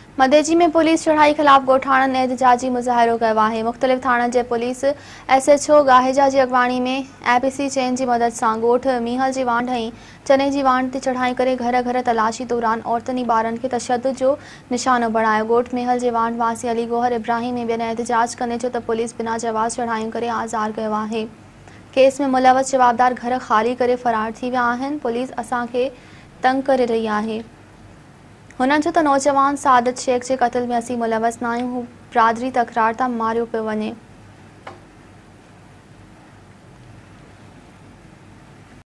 मदئجي में पुलिस चढ़ाई खिलाफ गोठाणन एहतजाजी मुज़ाहिरो कयो आहे। मुख़्तलिफ़ थाणनि जे पुलिस SHO गाहेजा जी अॻवाणी में APC चेन जी मदद सां ॻोठ मीहल जी वांड ऐं चने जी वांड ते चढ़ाई करे घर घर तलाशी दौरान औरतुनि ॿारनि खे तशद्दुद जो निशानो बणायो। ॻोठ मीहल जे वांड वासी अली गोहर इब्राहिम ऐं ॿियनि एहतजाज कंदे चयो त पुलिस बिना जवाज़ चढ़ायूं करे आज़ार कयो आहे। केस में मुलवस जवाबदार घर ख़ाली करे फरार थी विया आहिनि। पुलिस असांखे तंग करे रही आहे। हुननि चयो त नौजवान सादित शेख जे क़त्ल में असीं मुलवस न आहियूं। हू बिरादरी तकरार तां मारियो पियो वञे।